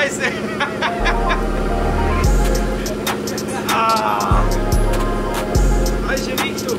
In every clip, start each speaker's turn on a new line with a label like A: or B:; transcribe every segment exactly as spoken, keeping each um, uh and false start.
A: Scheiße! Ah! Falsche Richtung!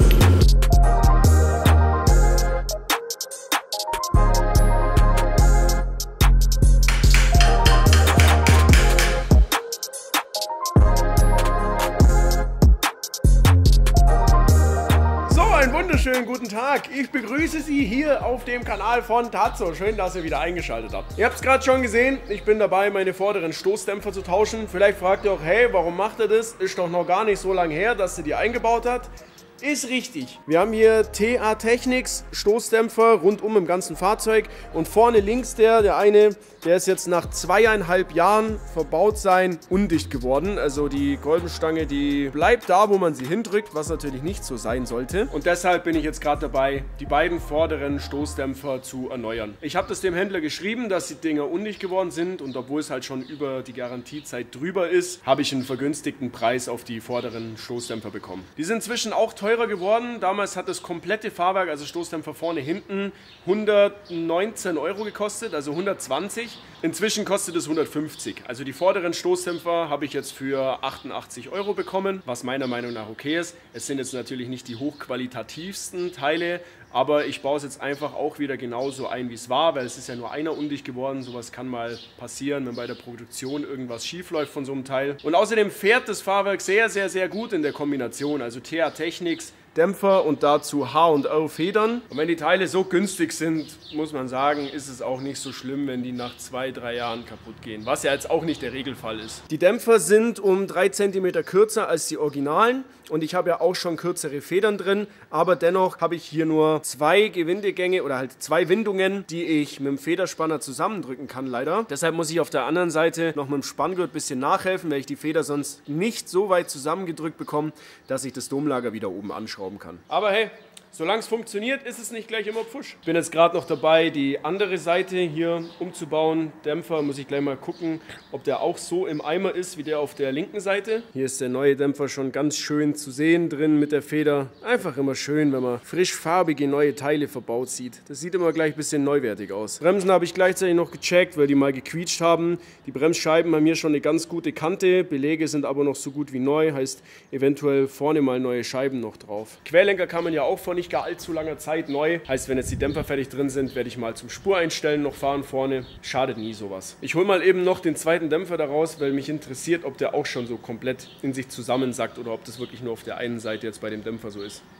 A: Einen wunderschönen guten Tag. Ich begrüße Sie hier auf dem Kanal von Tatso. Schön, dass ihr wieder eingeschaltet habt. Ihr habt es gerade schon gesehen, ich bin dabei, meine vorderen Stoßdämpfer zu tauschen. Vielleicht fragt ihr auch, hey, warum macht er das? Ist doch noch gar nicht so lange her, dass er die eingebaut hat. Ist richtig. Wir haben hier T A Technics Stoßdämpfer rundum im ganzen Fahrzeug und vorne links der, der eine, der ist jetzt nach zweieinhalb Jahren verbaut sein undicht geworden. Also die Kolbenstange, die bleibt da, wo man sie hindrückt, was natürlich nicht so sein sollte. Und deshalb bin ich jetzt gerade dabei, die beiden vorderen Stoßdämpfer zu erneuern. Ich habe das dem Händler geschrieben, dass die Dinger undicht geworden sind und obwohl es halt schon über die Garantiezeit drüber ist, habe ich einen vergünstigten Preis auf die vorderen Stoßdämpfer bekommen. Die sind inzwischen auch teuer geworden. Damals hat das komplette Fahrwerk, also Stoßdämpfer vorne, hinten, hundertneunzehn Euro gekostet, also hundertzwanzig. Inzwischen kostet es hundertfünfzig. Also die vorderen Stoßdämpfer habe ich jetzt für achtundachtzig Euro bekommen, was meiner Meinung nach okay ist. Es sind jetzt natürlich nicht die hochqualitativsten Teile, aber ich baue es jetzt einfach auch wieder genauso ein, wie es war, weil es ist ja nur einer undicht geworden. Sowas kann mal passieren, wenn bei der Produktion irgendwas schief läuft von so einem Teil. Und außerdem fährt das Fahrwerk sehr, sehr, sehr gut in der Kombination. Also T A Technics Dämpfer und dazu H und O Federn. Und wenn die Teile so günstig sind, muss man sagen, ist es auch nicht so schlimm, wenn die nach zwei, drei Jahren kaputt gehen. Was ja jetzt auch nicht der Regelfall ist. Die Dämpfer sind um drei Zentimeter kürzer als die Originalen. Und ich habe ja auch schon kürzere Federn drin, aber dennoch habe ich hier nur zwei Gewindegänge oder halt zwei Windungen, die ich mit dem Federspanner zusammendrücken kann, leider. Deshalb muss ich auf der anderen Seite noch mit dem Spanngurt ein bisschen nachhelfen, weil ich die Feder sonst nicht so weit zusammengedrückt bekomme, dass ich das Domlager wieder oben anschrauben kann. Aber hey, solange es funktioniert, ist es nicht gleich immer Pfusch. Ich bin jetzt gerade noch dabei, die andere Seite hier umzubauen. Dämpfer muss ich gleich mal gucken, ob der auch so im Eimer ist wie der auf der linken Seite. Hier ist der neue Dämpfer schon ganz schön zu sehen drin mit der Feder. Einfach immer schön, wenn man frisch farbige neue Teile verbaut sieht. Das sieht immer gleich ein bisschen neuwertig aus. Bremsen habe ich gleichzeitig noch gecheckt, weil die mal gequietscht haben. Die Bremsscheiben haben hier schon eine ganz gute Kante. Belege sind aber noch so gut wie neu. Heißt eventuell vorne mal neue Scheiben noch drauf. Querlenker kann man ja auch von nicht gar allzu langer Zeit neu. Heißt, wenn jetzt die Dämpfer fertig drin sind, werde ich mal zum Spureinstellen noch fahren vorne. Schadet nie sowas. Ich hole mal eben noch den zweiten Dämpfer daraus, weil mich interessiert, ob der auch schon so komplett in sich zusammensackt oder ob das wirklich nur auf der einen Seite jetzt bei dem Dämpfer so ist.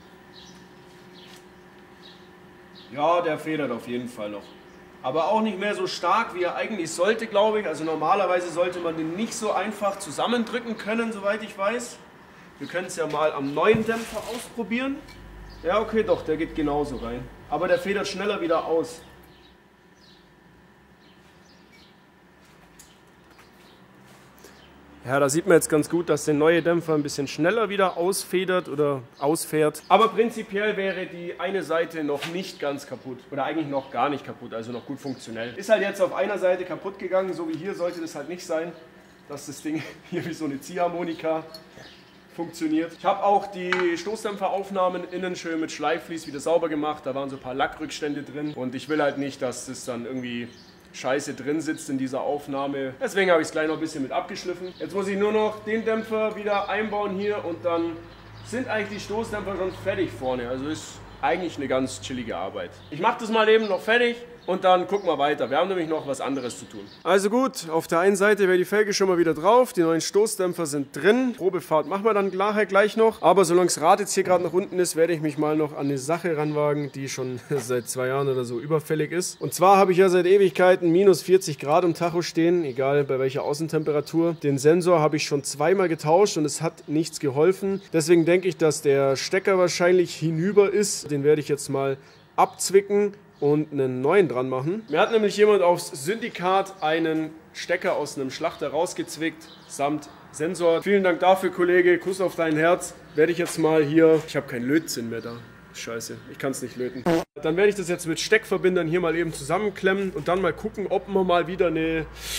A: Ja, der federt auf jeden Fall noch. Aber auch nicht mehr so stark, wie er eigentlich sollte, glaube ich. Also normalerweise sollte man den nicht so einfach zusammendrücken können, soweit ich weiß. Wir können es ja mal am neuen Dämpfer ausprobieren. Ja, okay, doch, der geht genauso rein. Aber der federt schneller wieder aus. Ja, da sieht man jetzt ganz gut, dass der neue Dämpfer ein bisschen schneller wieder ausfedert oder ausfährt. Aber prinzipiell wäre die eine Seite noch nicht ganz kaputt. Oder eigentlich noch gar nicht kaputt, also noch gut funktionell. Ist halt jetzt auf einer Seite kaputt gegangen, so wie hier sollte das halt nicht sein. Dass das Ding hier wie so eine Ziehharmonika funktioniert. Ich habe auch die Stoßdämpferaufnahmen innen schön mit Schleifvlies wieder sauber gemacht. Da waren so ein paar Lackrückstände drin und ich will halt nicht, dass das dann irgendwie scheiße drin sitzt in dieser Aufnahme. Deswegen habe ich es gleich noch ein bisschen mit abgeschliffen. Jetzt muss ich nur noch den Dämpfer wieder einbauen hier und dann sind eigentlich die Stoßdämpfer schon fertig vorne. Also ist eigentlich eine ganz chillige Arbeit. Ich mache das mal eben noch fertig. Und dann gucken wir weiter. Wir haben nämlich noch was anderes zu tun. Also gut, auf der einen Seite wäre die Felge schon mal wieder drauf. Die neuen Stoßdämpfer sind drin. Probefahrt machen wir dann nachher gleich noch. Aber solange das Rad jetzt hier gerade nach unten ist, werde ich mich mal noch an eine Sache ranwagen, die schon seit zwei Jahren oder so überfällig ist. Und zwar habe ich ja seit Ewigkeiten minus vierzig Grad im Tacho stehen, egal bei welcher Außentemperatur. Den Sensor habe ich schon zweimal getauscht und es hat nichts geholfen. Deswegen denke ich, dass der Stecker wahrscheinlich hinüber ist. Den werde ich jetzt mal abzwicken und einen neuen dran machen. Mir hat nämlich jemand aufs Syndikat einen Stecker aus einem Schlachter rausgezwickt, samt Sensor. Vielen Dank dafür, Kollege. Kuss auf dein Herz. Werde ich jetzt mal hier... Ich habe keinen Lötzinn mehr da. Scheiße, ich kann es nicht löten. Dann werde ich das jetzt mit Steckverbindern hier mal eben zusammenklemmen und dann mal gucken, ob wir mal wieder eine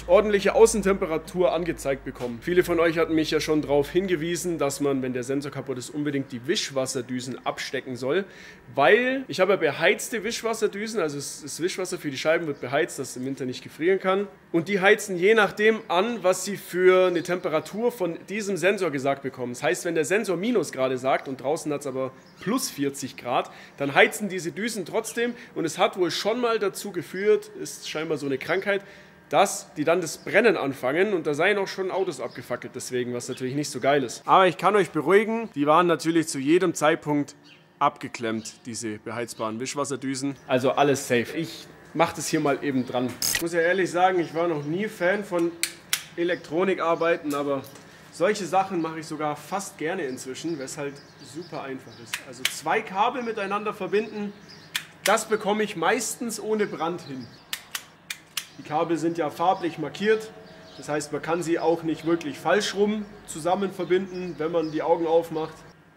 A: ordentliche Außentemperatur angezeigt bekommen. Viele von euch hatten mich ja schon darauf hingewiesen, dass man, wenn der Sensor kaputt ist, unbedingt die Wischwasserdüsen abstecken soll, weil ich habe ja beheizte Wischwasserdüsen, also das Wischwasser für die Scheiben wird beheizt, dass es im Winter nicht gefrieren kann. Und die heizen je nachdem an, was sie für eine Temperatur von diesem Sensor gesagt bekommen. Das heißt, wenn der Sensor Minusgrade sagt und draußen hat es aber plus vierzig Grad, dann heizen diese Düsen trotzdem und es hat wohl schon mal dazu geführt, ist scheinbar so eine Krankheit, dass die dann das Brennen anfangen und da seien auch schon Autos abgefackelt deswegen, was natürlich nicht so geil ist. Aber ich kann euch beruhigen, die waren natürlich zu jedem Zeitpunkt abgeklemmt, diese beheizbaren Wischwasserdüsen. Also alles safe. Ich mache das hier mal eben dran. Ich muss ja ehrlich sagen, ich war noch nie Fan von Elektronikarbeiten, aber solche Sachen mache ich sogar fast gerne inzwischen, weil es halt super einfach ist. Also zwei Kabel miteinander verbinden, das bekomme ich meistens ohne Brand hin. Die Kabel sind ja farblich markiert, das heißt, man kann sie auch nicht wirklich falsch rum zusammen verbinden, wenn man die Augen aufmacht.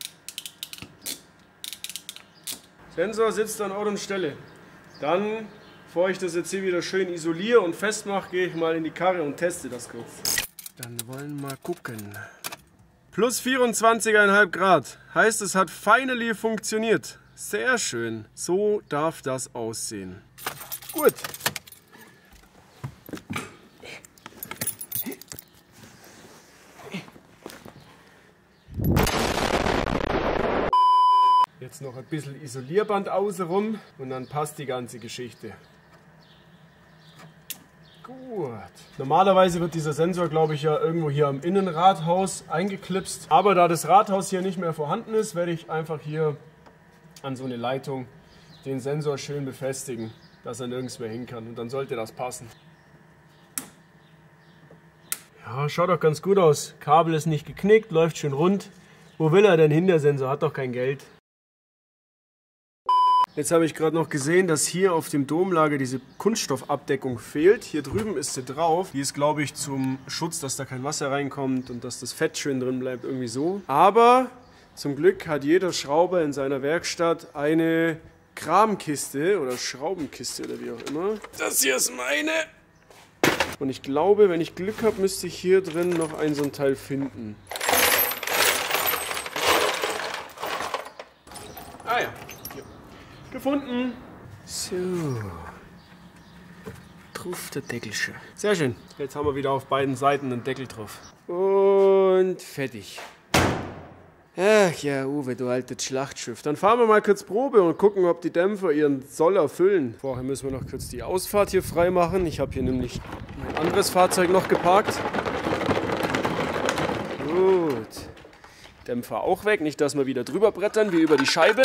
A: Sensor sitzt an Ort und Stelle. Dann, bevor ich das jetzt hier wieder schön isoliere und festmache, gehe ich mal in die Karre und teste das kurz. Dann wollen wir mal gucken. Plus vierundzwanzig Komma fünf Grad. Heißt, es hat finally funktioniert. Sehr schön. So darf das aussehen. Gut. Jetzt noch ein bisschen Isolierband außenrum und dann passt die ganze Geschichte. Gut. Normalerweise wird dieser Sensor, glaube ich, ja irgendwo hier am Innenrathaus eingeklipst. Aber da das Rathaus hier nicht mehr vorhanden ist, werde ich einfach hier an so eine Leitung den Sensor schön befestigen, dass er nirgends mehr hin kann. Und dann sollte das passen. Ja, schaut doch ganz gut aus. Kabel ist nicht geknickt, läuft schön rund. Wo will er denn hin, der Sensor? Hat doch kein Geld. Jetzt habe ich gerade noch gesehen, dass hier auf dem Domlager diese Kunststoffabdeckung fehlt. Hier drüben ist sie drauf. Die ist, glaube ich, zum Schutz, dass da kein Wasser reinkommt und dass das Fett schön drin bleibt, irgendwie so. Aber zum Glück hat jeder Schrauber in seiner Werkstatt eine Kramkiste oder Schraubenkiste oder wie auch immer. Das hier ist meine. Und ich glaube, wenn ich Glück habe, müsste ich hier drin noch ein so ein Teil finden. Ah ja. Gefunden. So. Drauf der Deckelchen. Sehr schön. Jetzt haben wir wieder auf beiden Seiten einen Deckel drauf. Und fertig. Ach ja, Uwe, du altes Schlachtschiff. Dann fahren wir mal kurz Probe und gucken, ob die Dämpfer ihren Soll erfüllen. Vorher müssen wir noch kurz die Ausfahrt hier frei machen. Ich habe hier nämlich mein anderes Fahrzeug noch geparkt. Gut. Dämpfer auch weg. Nicht, dass wir wieder drüber brettern, wie über die Scheibe.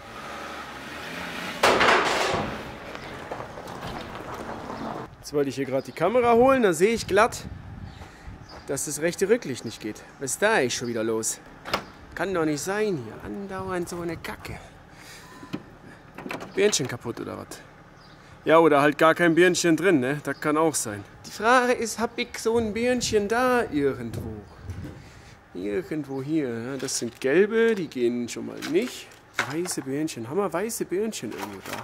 A: Jetzt wollte ich hier gerade die Kamera holen, da sehe ich glatt, dass das rechte Rücklicht nicht geht. Was ist da eigentlich schon wieder los? Kann doch nicht sein hier, andauernd so eine Kacke. Birnchen kaputt oder was? Ja, oder halt gar kein Birnchen drin, ne? Das kann auch sein. Die Frage ist, hab ich so ein Birnchen da irgendwo? Irgendwo hier, ja? Das sind gelbe, die gehen schon mal nicht. Weiße Birnchen, haben wir weiße Birnchen irgendwo da?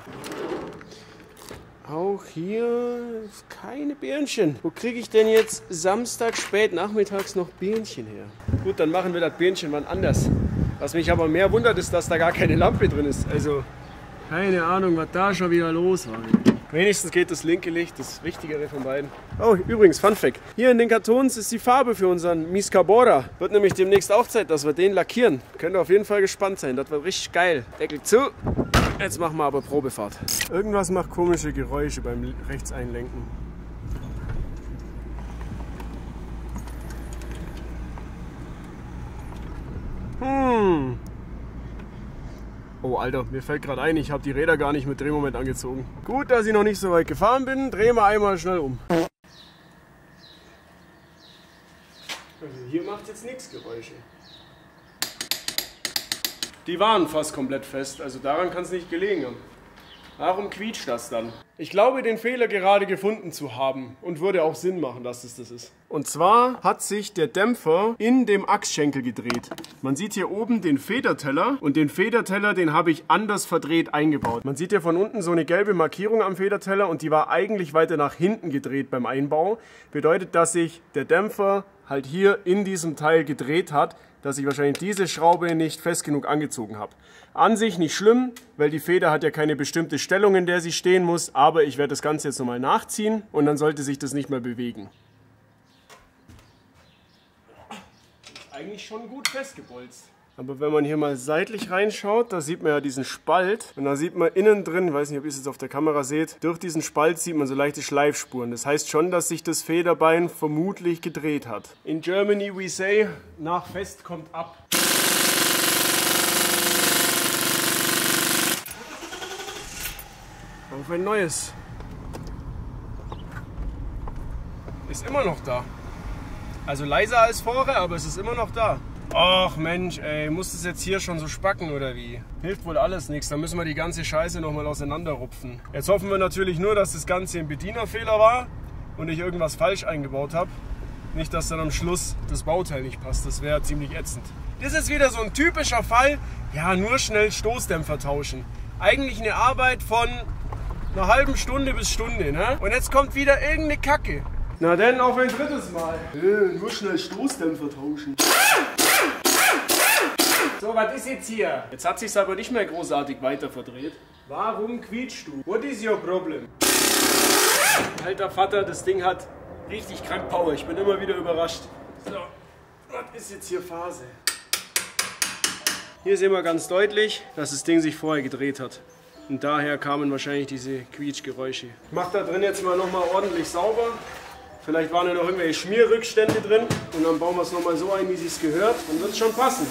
A: Auch hier keine Birnchen. Wo kriege ich denn jetzt Samstag spät nachmittags noch Birnchen her? Gut, dann machen wir das Birnchen wann anders. Was mich aber mehr wundert, ist, dass da gar keine Lampe drin ist. Also, keine Ahnung, was da schon wieder los war. Wenigstens geht das linke Licht, das wichtigere von beiden. Oh, übrigens, Fun Fact. Hier in den Kartons ist die Farbe für unseren Miskabora. Wird nämlich demnächst auch Zeit, dass wir den lackieren. Könnt ihr auf jeden Fall gespannt sein. Das wird richtig geil. Deckel zu. Jetzt machen wir aber Probefahrt. Irgendwas macht komische Geräusche beim Rechtseinlenken. Hm. Oh, Alter, mir fällt gerade ein, ich habe die Räder gar nicht mit Drehmoment angezogen. Gut, dass ich noch nicht so weit gefahren bin. Drehen wir einmal schnell um. Also hier macht jetzt nichts Geräusche. Die waren fast komplett fest, also daran kann es nicht gelegen haben. Warum quietscht das dann? Ich glaube, den Fehler gerade gefunden zu haben und würde auch Sinn machen, dass es das ist. Und zwar hat sich der Dämpfer in dem Achsschenkel gedreht. Man sieht hier oben den Federteller und den Federteller, den habe ich anders verdreht eingebaut. Man sieht hier von unten so eine gelbe Markierung am Federteller und die war eigentlich weiter nach hinten gedreht beim Einbau. Bedeutet, dass sich der Dämpfer halt hier in diesem Teil gedreht hat, dass ich wahrscheinlich diese Schraube nicht fest genug angezogen habe. An sich nicht schlimm, weil die Feder hat ja keine bestimmte Stellung, in der sie stehen muss, aber ich werde das Ganze jetzt nochmal nachziehen und dann sollte sich das nicht mehr bewegen. Ist eigentlich schon gut festgebolzt. Aber wenn man hier mal seitlich reinschaut, da sieht man ja diesen Spalt und da sieht man innen drin, ich weiß nicht, ob ihr es jetzt auf der Kamera seht, durch diesen Spalt sieht man so leichte Schleifspuren. Das heißt schon, dass sich das Federbein vermutlich gedreht hat. In Germany we say, nach fest kommt ab. Auf ein neues. Ist immer noch da. Also leiser als vorher, aber es ist immer noch da. Ach Mensch, ey, muss das jetzt hier schon so spacken oder wie? Hilft wohl alles nichts, dann müssen wir die ganze Scheiße nochmal auseinanderrupfen. Jetzt hoffen wir natürlich nur, dass das Ganze ein Bedienerfehler war und ich irgendwas falsch eingebaut habe. Nicht, dass dann am Schluss das Bauteil nicht passt, das wäre ziemlich ätzend. Das ist wieder so ein typischer Fall, ja, nur schnell Stoßdämpfer tauschen. Eigentlich eine Arbeit von einer halben Stunde bis Stunde, ne? Und jetzt kommt wieder irgendeine Kacke. Na denn, auf ein drittes Mal. Äh, nur schnell Stoßdämpfer tauschen. So, was ist jetzt hier? Jetzt hat sich's aber nicht mehr großartig weiter verdreht. Warum quietschst du? What is your problem? Alter Vater, das Ding hat richtig krank Power. Ich bin immer wieder überrascht. So, was ist jetzt hier Phase? Hier sehen wir ganz deutlich, dass das Ding sich vorher gedreht hat. Und daher kamen wahrscheinlich diese Quietschgeräusche. Ich mache da drin jetzt mal nochmal ordentlich sauber. Vielleicht waren ja noch irgendwelche Schmierrückstände drin. Und dann bauen wir es nochmal so ein, wie es gehört. Dann wird es schon passen.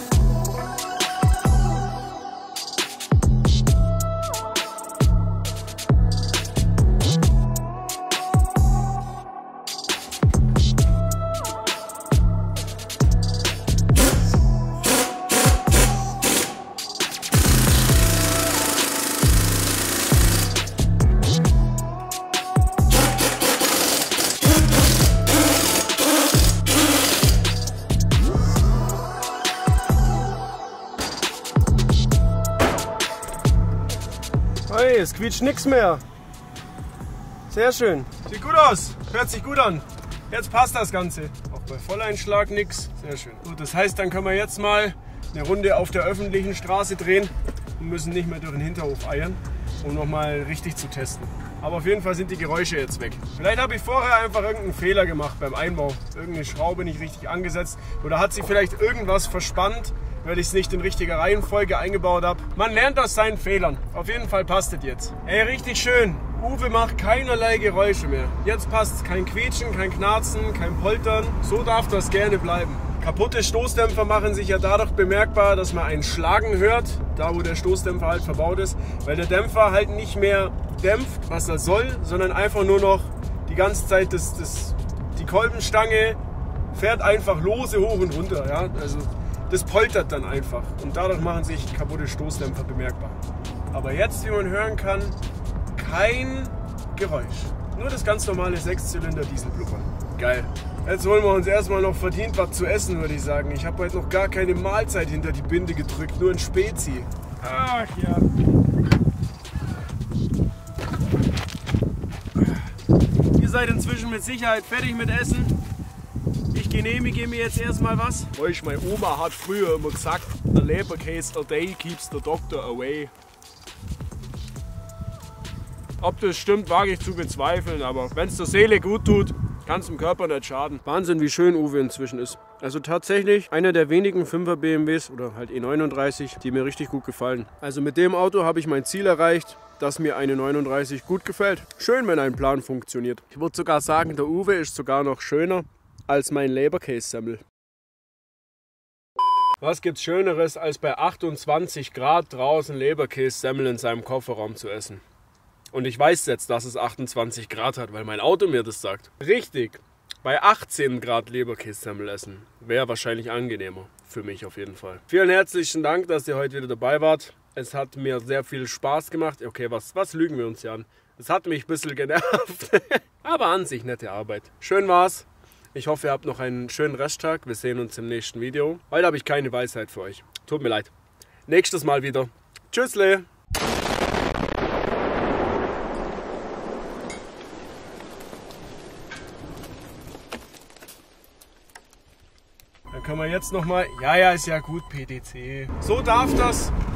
A: Hey, es quietscht nichts mehr. Sehr schön. Sieht gut aus. Hört sich gut an. Jetzt passt das Ganze. Auch bei Volleinschlag nichts. Sehr schön. Gut, das heißt, dann können wir jetzt mal eine Runde auf der öffentlichen Straße drehen und müssen nicht mehr durch den Hinterhof eiern, um nochmal richtig zu testen. Aber auf jeden Fall sind die Geräusche jetzt weg. Vielleicht habe ich vorher einfach irgendeinen Fehler gemacht beim Einbau. Irgendeine Schraube nicht richtig angesetzt. Oder hat sich vielleicht irgendwas verspannt, weil ich es nicht in richtiger Reihenfolge eingebaut habe. Man lernt aus seinen Fehlern. Auf jeden Fall passt es jetzt. Ey, richtig schön. Uwe macht keinerlei Geräusche mehr. Jetzt passt es. Kein Quietschen, kein Knarzen, kein Poltern. So darf das gerne bleiben. Kaputte Stoßdämpfer machen sich ja dadurch bemerkbar, dass man ein Schlagen hört, da wo der Stoßdämpfer halt verbaut ist, weil der Dämpfer halt nicht mehr dämpft, was er soll, sondern einfach nur noch die ganze Zeit das, das, die Kolbenstange fährt einfach lose hoch und runter. Ja? Also das poltert dann einfach und dadurch machen sich kaputte Stoßdämpfer bemerkbar. Aber jetzt, wie man hören kann, kein Geräusch. Nur das ganz normale Sechszylinder-Dieselblubbern. Geil. Jetzt holen wir uns erstmal noch verdient was zu essen, würde ich sagen. Ich habe heute noch gar keine Mahlzeit hinter die Binde gedrückt, nur ein Spezi. Ach ja. Ihr seid inzwischen mit Sicherheit fertig mit Essen. Ich genehmige mir jetzt erstmal was. Weißt, meine Oma hat früher immer gesagt, a Leberkäse a day keeps the doctor away. Ob das stimmt, wage ich zu bezweifeln, aber wenn es der Seele gut tut, kann es dem Körper nicht schaden. Wahnsinn, wie schön Uwe inzwischen ist. Also tatsächlich einer der wenigen fünfer B M Ws oder halt E neununddreißig, die mir richtig gut gefallen. Also mit dem Auto habe ich mein Ziel erreicht, dass mir eine neununddreißig gut gefällt. Schön, wenn ein Plan funktioniert. Ich würde sogar sagen, der Uwe ist sogar noch schöner als mein Leberkässemmel. Was gibt's Schöneres, als bei achtundzwanzig Grad draußen Leberkässemmel in seinem Kofferraum zu essen? Und ich weiß jetzt, dass es achtundzwanzig Grad hat, weil mein Auto mir das sagt. Richtig, bei achtzehn Grad Leberkässemmel essen wäre wahrscheinlich angenehmer. Für mich auf jeden Fall. Vielen herzlichen Dank, dass ihr heute wieder dabei wart. Es hat mir sehr viel Spaß gemacht. Okay, was, was lügen wir uns hier an? Das hat mich ein bisschen genervt. Aber an sich nette Arbeit. Schön war's. Ich hoffe, ihr habt noch einen schönen Resttag. Wir sehen uns im nächsten Video. Heute habe ich keine Weisheit für euch. Tut mir leid. Nächstes Mal wieder. Tschüssle. Dann können wir jetzt nochmal... Ja, ja, ist ja gut, P D C. So darf das